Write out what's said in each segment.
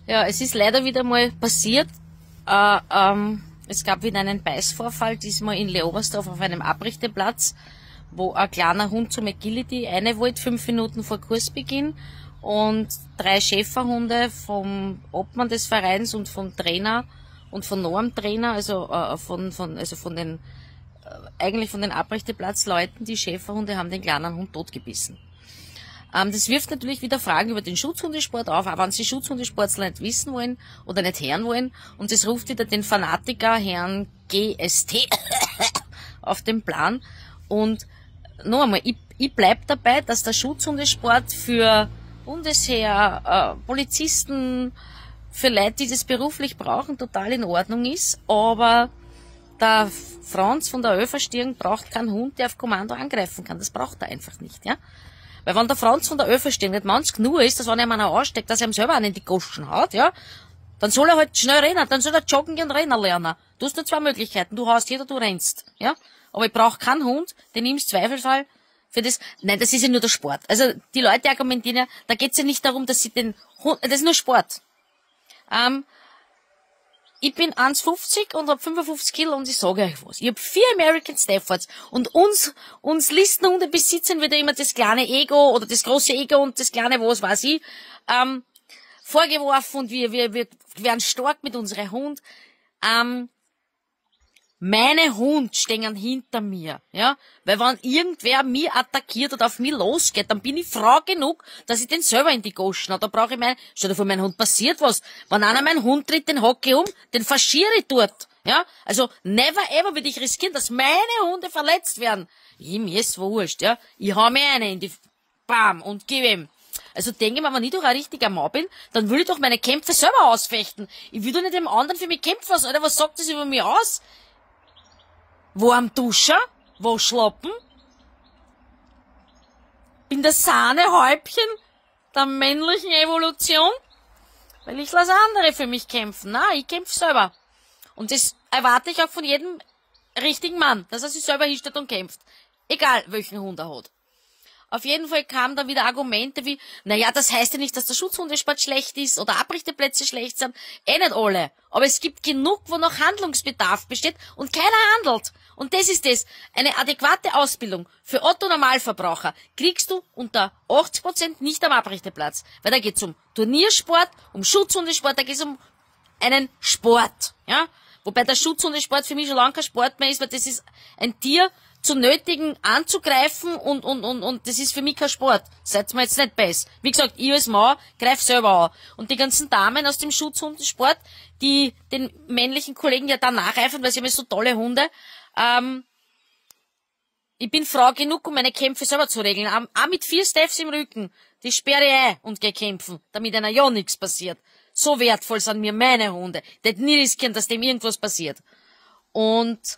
Ja, es ist leider wieder mal passiert. Es gab wieder einen Beißvorfall, diesmal in Leobersdorf auf einem Abrichteplatz, wo ein kleiner Hund zum Agility rein wollte, 5 Minuten vor Kursbeginn, und 3 Schäferhunde vom Obmann des Vereins und vom Trainer und von noch einem Trainer, eigentlich von den Abrichteplatzleuten, die Schäferhunde haben den kleinen Hund totgebissen. Das wirft natürlich wieder Fragen über den Schutzhundesport auf, auch wenn sie Schutzhundesportler nicht wissen wollen oder nicht hören wollen. Und das ruft wieder den Fanatiker Herrn GST auf den Plan. Und noch einmal, ich bleib dabei, dass der Schutzhundesport für Bundesheer, Polizisten, für Leute, die das beruflich brauchen, total in Ordnung ist. Aber der Franz von der Öferstirn braucht keinen Hund, der auf Kommando angreifen kann. Das braucht er einfach nicht, ja. Weil wenn der Franz von der Öferstirn nicht manns genug ist, dass wenn er ihm einer ansteckt, dass er ihm selber einen in die Goschen haut, ja, dann soll er halt schnell rennen, dann soll er joggen gehen und rennen lernen. Du hast nur 2 Möglichkeiten, du haust hier oder du rennst, ja. Aber ich brauche keinen Hund, den ich im Zweifelfall für das, nein, das ist ja nur der Sport. Also, die Leute argumentieren ja, da geht's ja nicht darum, dass sie den Hund, das ist nur Sport. Ich bin 1,50 und hab 55 Kilo und ich sage euch was. Ich hab 4 American Staffords und uns Listenhunde besitzen wieder immer das kleine Ego oder das große Ego und das kleine was weiß ich, vorgeworfen, und wir werden stark mit unserem Hund. Meine Hund stehen hinter mir, ja, weil wenn irgendwer mich attackiert oder auf mich losgeht, dann bin ich Frau genug, dass ich den selber in die Goschen habe. Da brauche ich stell dir vor, mein Hund passiert was. Wenn einer meinen Hund tritt, den hocke ich um, den faschiere ich dort, ja. Also, never ever würde ich riskieren, dass meine Hunde verletzt werden. Mir ist wurscht, ja. Ich hau mir eine in die, bam, und gib ihm. Also denke ich mir, wenn ich doch ein richtiger Mann bin, dann will ich doch meine Kämpfe selber ausfechten. Ich will doch nicht dem anderen für mich kämpfen, Alter, was sagt das über mich aus? Wo am Duschen? Wo schlappen? Bin das Sahnehäubchen der männlichen Evolution? Weil ich lasse andere für mich kämpfen. Na, ich kämpfe selber. Und das erwarte ich auch von jedem richtigen Mann, dass er sich selber hinstellt und kämpft. Egal, welchen Hund er hat. Auf jeden Fall kamen dann wieder Argumente wie, naja, das heißt ja nicht, dass der Schutzhundesport schlecht ist oder Abrichteplätze schlecht sind. Nicht alle. Aber es gibt genug, wo noch Handlungsbedarf besteht und keiner handelt. Und das ist das. Eine adäquate Ausbildung für Otto-Normalverbraucher kriegst du unter 80% nicht am Abrichteplatz. Weil da geht's um Turniersport, um Schutzhundesport, da geht's um einen Sport. Ja? Wobei der Schutzhundesport für mich schon lange kein Sport mehr ist, weil das ist ein Tier, zu nötigen anzugreifen und das ist für mich kein Sport. Seid's mir jetzt nicht besser. Wie gesagt, ich als Mann greif selber an. Und die ganzen Damen aus dem Schutzhundesport, die den männlichen Kollegen ja da nacheifern, weil sie haben ja so tolle Hunde, ich bin Frau genug, um meine Kämpfe selber zu regeln. Auch mit 4 Staffs im Rücken. Die sperre ich ein und geh kämpfen, damit einer ja nichts passiert. So wertvoll sind mir meine Hunde. Die hätten nie riskieren, dass dem irgendwas passiert. Und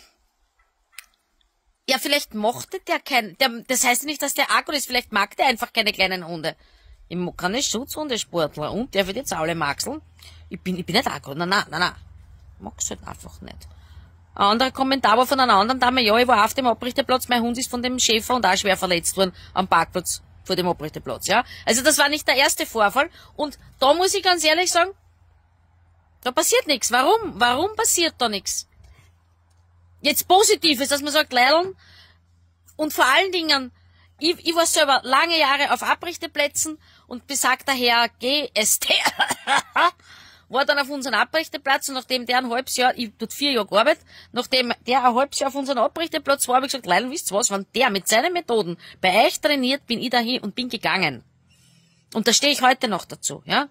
ja, vielleicht mochte der das heißt ja nicht, dass der Akku ist, vielleicht mag der einfach keine kleinen Hunde. Ich mag keine Schutzhundesportler und der wird jetzt alle maxeln. Ich bin nicht Akku, na. Mag's halt einfach nicht. Ein anderer Kommentar war von einer anderen Dame, ja, ich war auf dem Abrichteplatz, mein Hund ist von dem Schäfer und auch schwer verletzt worden am Parkplatz vor dem Abrichteplatz, ja. Also das war nicht der erste Vorfall und da muss ich ganz ehrlich sagen, da passiert nichts. Warum? Warum passiert da nichts? Jetzt Positives, dass man sagt, Leideln, und vor allen Dingen, ich war selber lange Jahre auf Abrichteplätzen und besagter Herr GST war dann auf unserem Abrichteplatz und nachdem der ein halbes Jahr, ich dort 4 Jahre gearbeitet, nachdem der ein halbes Jahr auf unserem Abrichteplatz war, habe ich gesagt, Leideln, wisst ihr was, wenn der mit seinen Methoden bei euch trainiert, bin ich dahin und bin gegangen. Und da stehe ich heute noch dazu, ja.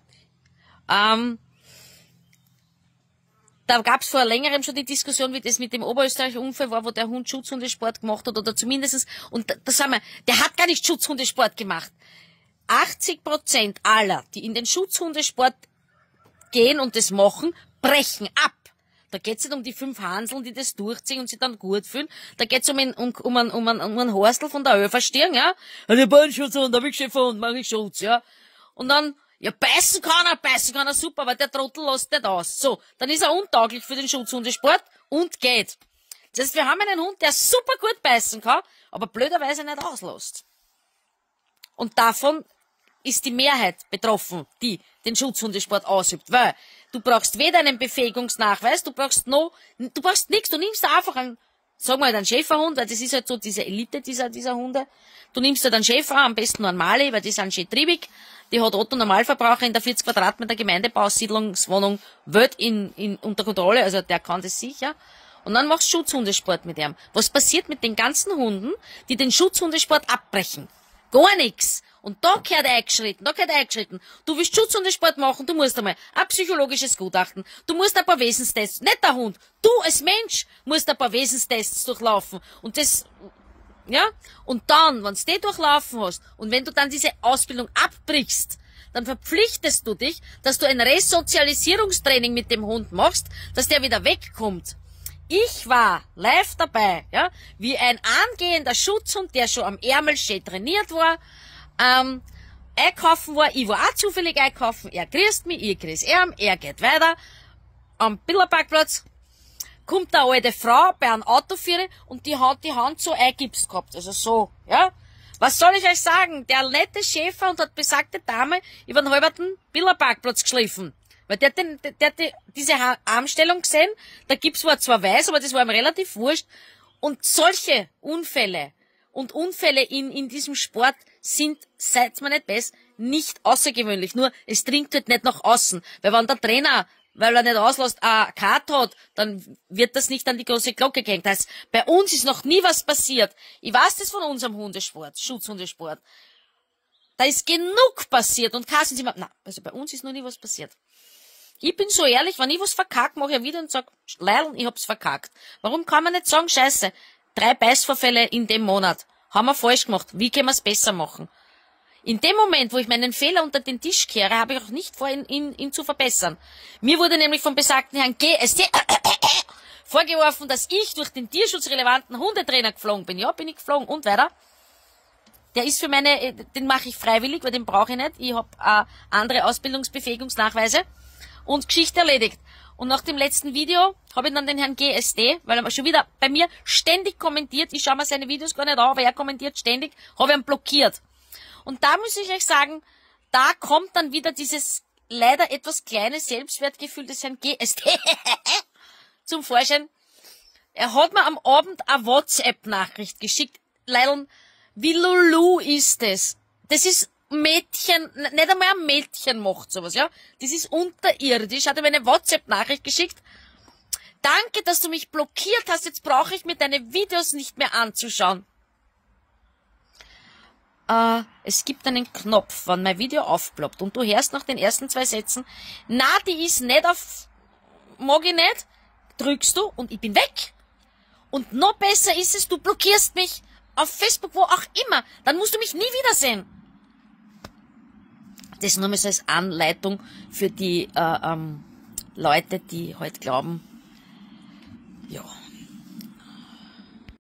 Da gab's vor längerem schon die Diskussion, wie das mit dem Oberösterreich-Unfall war, wo der Hund Schutzhundesport gemacht hat, oder zumindestens, und da sagen wir, der hat gar nicht Schutzhundesport gemacht. 80% aller, die in den Schutzhundesport gehen und das machen, brechen ab. Da geht's nicht um die 5 Hanseln, die das durchziehen und sich dann gut fühlen. Da geht's um einen Horstel von der Öferstirn, ja. Der Ballenschutzhund, hab ich schon gefunden, mach ich Schutz, ja. Und dann, ja, beißen kann er super, aber der Trottel lässt nicht aus. So, dann ist er untauglich für den Schutzhundesport und geht. Das heißt, wir haben einen Hund, der super gut beißen kann, aber blöderweise nicht auslässt. Und davon ist die Mehrheit betroffen, die den Schutzhundesport ausübt, weil du brauchst weder einen Befähigungsnachweis, du brauchst nichts, du nimmst einfach einen, sagen wir halt einen Schäferhund, weil das ist halt so diese Elite dieser Hunde. Du nimmst halt einen Schäfer, am besten nur einen Mali, weil die sind schön triebig. Die hat Otto Normalverbraucher in der 40 Quadratmeter Gemeindebausiedlungswohnung Welt unter Kontrolle, also der kann das sicher. Und dann machst du Schutzhundesport mit ihm. Was passiert mit den ganzen Hunden, die den Schutzhundesport abbrechen? Gar nix. Und da gehört eingeschritten. Du willst Schutzhundesport machen, du musst einmal ein psychologisches Gutachten, du musst ein paar Wesenstests, nicht der Hund, du als Mensch musst ein paar Wesenstests durchlaufen. Und das, ja, und dann, wenn du die durchlaufen hast, und wenn du dann diese Ausbildung abbrichst, dann verpflichtest du dich, dass du ein Resozialisierungstraining mit dem Hund machst, dass der wieder wegkommt. Ich war live dabei, ja, wie ein angehender Schutzhund, der schon am Ärmel schön trainiert war, einkaufen war, ich war auch zufällig einkaufen, er grüßt mich, ich grüß ihn, er geht weiter, am Billerparkplatz, kommt eine alte Frau bei einem Autoführer und die hat die Hand so eingipst gehabt, also so, ja. Was soll ich euch sagen? Der nette Schäfer und hat besagte Dame über den halberten Billerparkplatz geschliffen. Weil der hat diese Armstellung gesehen, der Gips war zwar weiß, aber das war ihm relativ wurscht. Und solche Unfälle und Unfälle in diesem Sport sind, seid's mir nicht besser, nicht außergewöhnlich. Nur, es dringt halt nicht nach außen. Weil wenn der Trainer, weil er nicht auslässt, eine Karte hat, dann wird das nicht an die große Glocke gehängt. Das heißt, bei uns ist noch nie was passiert. Ich weiß das von unserem Hundesport, Schutzhundesport. Da ist genug passiert und Carsten immer, na, also bei uns ist noch nie was passiert. Ich bin so ehrlich, wenn ich was verkacke, mache ich wieder und sag, Leil'n, ich hab's verkackt. Warum kann man nicht sagen, scheiße, 3 Beißvorfälle in dem Monat, haben wir falsch gemacht, wie können wir's besser machen? In dem Moment, wo ich meinen Fehler unter den Tisch kehre, habe ich auch nicht vor, ihn zu verbessern. Mir wurde nämlich vom besagten Herrn GST vorgeworfen, dass ich durch den tierschutzrelevanten Hundetrainer geflogen bin. Ja, bin ich geflogen und weiter. Der ist für den mache ich freiwillig, weil den brauche ich nicht. Ich habe andere Ausbildungsbefähigungsnachweise und Geschichte erledigt. Und nach dem letzten Video habe ich dann den Herrn GSD, weil er schon wieder bei mir ständig kommentiert, ich schaue mir seine Videos gar nicht an, aber er kommentiert ständig, habe ihn blockiert. Und da muss ich euch sagen, da kommt dann wieder dieses leider etwas kleine Selbstwertgefühl des Herrn GSD zum Vorschein. Er hat mir am Abend eine WhatsApp-Nachricht geschickt. Leil'n, wie Lulu ist das? Das ist Mädchen, nicht einmal ein Mädchen macht sowas, ja? Das ist unterirdisch. Hat er mir eine WhatsApp-Nachricht geschickt. Danke, dass du mich blockiert hast. Jetzt brauche ich mir deine Videos nicht mehr anzuschauen. Es gibt einen Knopf, wenn mein Video aufploppt und du hörst nach den ersten 2 Sätzen, na, die ist nicht auf, mag ich nicht, drückst du und ich bin weg. Und noch besser ist es, du blockierst mich auf Facebook, wo auch immer, dann musst du mich nie wiedersehen. Das nur mal so als Anleitung für die Leute, die halt glauben, ja,